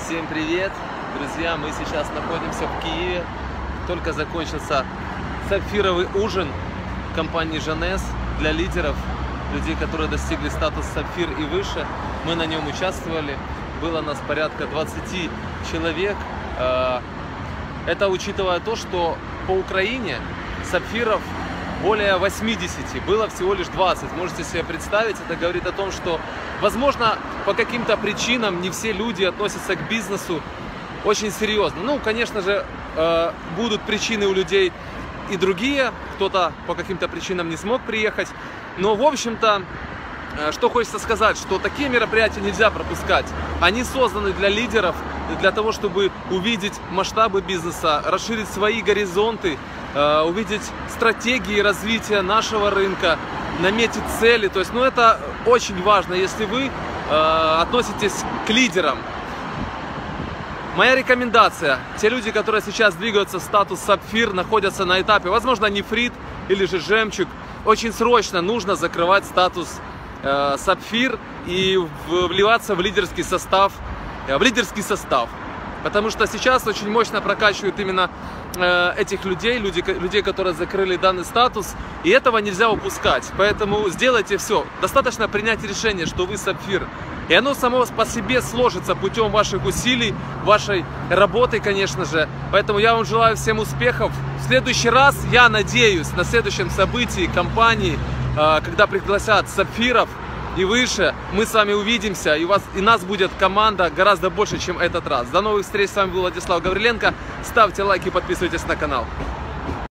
Всем привет, друзья! Мы сейчас находимся в Киеве. Только закончился сапфировый ужин компании Жанес для лидеров, людей, которые достигли статуса сапфир и выше. Мы на нем участвовали. Было нас порядка 20 человек. Это учитывая то, что по Украине сапфиров более 80, было всего лишь 20. Можете себе представить, это говорит о том, что, возможно, по каким-то причинам не все люди относятся к бизнесу очень серьезно. Ну, конечно же, будут причины у людей и другие, кто-то по каким-то причинам не смог приехать. Но, в общем-то, что хочется сказать, что такие мероприятия нельзя пропускать. Они созданы для лидеров, для того, чтобы увидеть масштабы бизнеса, расширить свои горизонты, увидеть стратегии развития нашего рынка, наметить цели. То есть, ну, это очень важно, если вы относитесь к лидерам. Моя рекомендация: те люди, которые сейчас двигаются в статус сапфир, находятся на этапе, возможно, нефрит или же жемчуг, очень срочно нужно закрывать статус сапфир и вливаться в лидерский состав, потому что сейчас очень мощно прокачивают именно этих людей, которые закрыли данный статус, и этого нельзя упускать. Поэтому сделайте все. Достаточно принять решение, что вы сапфир, и оно само по себе сложится путем ваших усилий, вашей работы, конечно же. Поэтому я вам желаю всем успехов. В следующий раз, я надеюсь, на следующем событии компании, когда пригласят сапфиров и выше, мы с вами увидимся, и нас будет команда гораздо больше, чем этот раз. До новых встреч, с вами был Владислав Гавриленко. Ставьте лайки, подписывайтесь на канал.